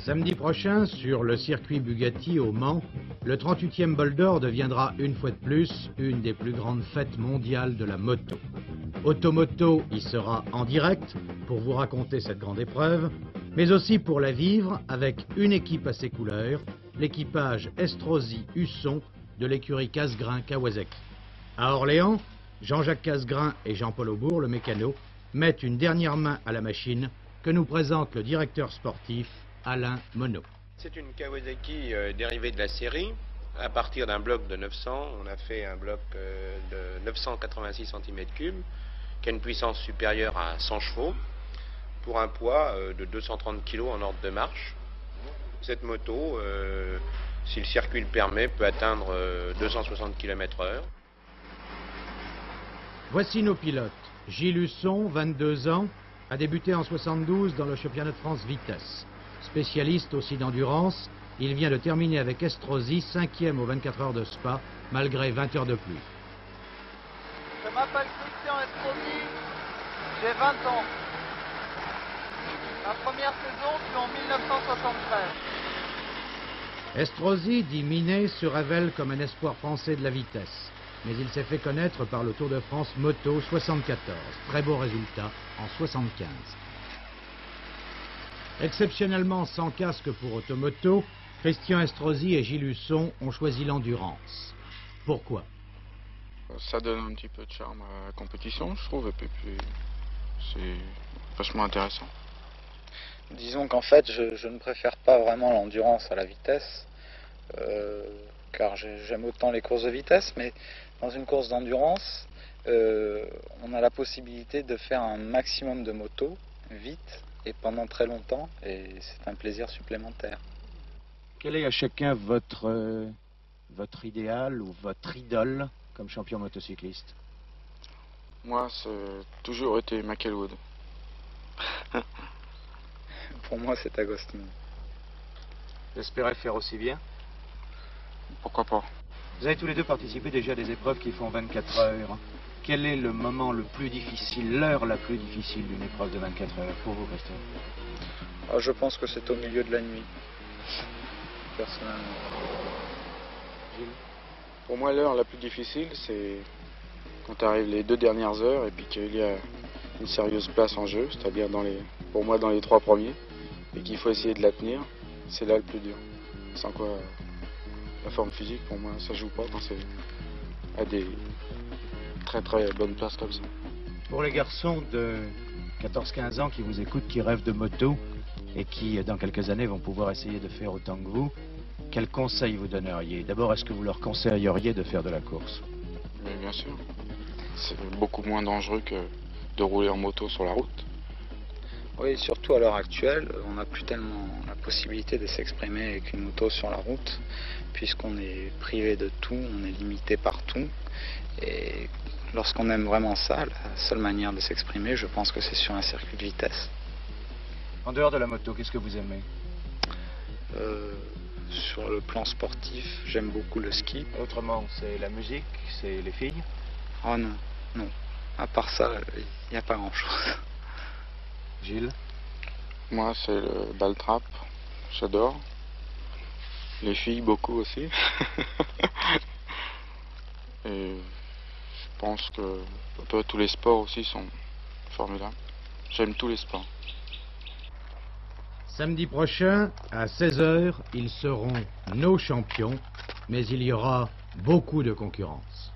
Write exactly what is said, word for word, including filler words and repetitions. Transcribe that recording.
Samedi prochain, sur le circuit Bugatti au Mans, le trente-huitième Bol d'Or deviendra une fois de plus une des plus grandes fêtes mondiales de la moto. Automoto y sera en direct pour vous raconter cette grande épreuve, mais aussi pour la vivre avec une équipe à ses couleurs, l'équipage Estrosi-Husson de l'écurie Cassegrain-Kawasaki. À Orléans, Jean-Jacques Cassegrain et Jean-Paul Aubourg, le mécano, mettent une dernière main à la machine que nous présente le directeur sportif Alain Monod. C'est une Kawasaki euh, dérivée de la série. À partir d'un bloc de neuf cents, on a fait un bloc euh, de neuf cent quatre-vingt-six centimètres cubes qui a une puissance supérieure à cent chevaux pour un poids euh, de deux cent trente kilos en ordre de marche. Cette moto, euh, si le circuit le permet, peut atteindre euh, deux cent soixante kilomètres heure. Voici nos pilotes. Gilles Husson, vingt-deux ans, a débuté en soixante-douze dans le championnat de France vitesse. Spécialiste aussi d'endurance, il vient de terminer avec Estrosi, cinquième aux vingt-quatre heures de Spa, malgré vingt heures de pluie. Je m'appelle Christian Estrosi, j'ai vingt ans. Ma première saison fut en mille neuf cent soixante-treize. Estrosi, dit Minet, se révèle comme un espoir français de la vitesse. Mais il s'est fait connaître par le Tour de France Moto soixante-quatorze. Très beau résultat en soixante-quinze. Exceptionnellement sans casque pour Automoto, Christian Estrosi et Gilles Husson ont choisi l'endurance. Pourquoi? Ça donne un petit peu de charme à la compétition, je trouve, et puis, puis c'est vachement intéressant. Disons qu'en fait, je, je ne préfère pas vraiment l'endurance à la vitesse, euh, car j'aime autant les courses de vitesse, mais dans une course d'endurance, euh, on a la possibilité de faire un maximum de motos, vite, et pendant très longtemps, et c'est un plaisir supplémentaire. Quel est à chacun votre, euh, votre idéal ou votre idole comme champion motocycliste? Moi, c'est toujours été McElwood. Pour moi, c'est Agostini. Vous espérez faire aussi bien? Pourquoi pas? Vous avez tous les deux participé déjà à des épreuves qui font vingt-quatre heures. Quel est le moment le plus difficile, l'heure la plus difficile d'une épreuve de vingt-quatre heures pour vous, Christian? Ah, je pense que c'est au milieu de la nuit, personnellement. Gilles? Pour moi, l'heure la plus difficile, c'est quand arrivent les deux dernières heures et puis qu'il y a une sérieuse place en jeu, c'est-à-dire dans les, pour moi dans les trois premiers, et qu'il faut essayer de la tenir. C'est là le plus dur. Sans quoi, la forme physique, pour moi, ça joue pas quand c'est à des très très bonnes places comme ça. Pour les garçons de quatorze quinze ans qui vous écoutent, qui rêvent de moto et qui, dans quelques années, vont pouvoir essayer de faire autant que vous, quels conseils vous donneriez? D'abord, est-ce que vous leur conseilleriez de faire de la course? Mais bien sûr. C'est beaucoup moins dangereux que de rouler en moto sur la route. Oui, surtout à l'heure actuelle, on n'a plus tellement la possibilité de s'exprimer avec une moto sur la route, puisqu'on est privé de tout, on est limité par tout. Et lorsqu'on aime vraiment ça, la seule manière de s'exprimer, je pense que c'est sur un circuit de vitesse. En dehors de la moto, qu'est-ce que vous aimez? euh, Sur le plan sportif, j'aime beaucoup le ski. Autrement, c'est la musique, c'est les filles? Oh non, non. À part ça, il n'y a pas grand-chose. Gilles? Moi, c'est le ball trap. J'adore. Les filles, beaucoup aussi. Et je pense que un peu tous les sports aussi sont formidables. J'aime tous les sports. Samedi prochain, à seize heures, ils seront nos champions, mais il y aura beaucoup de concurrence.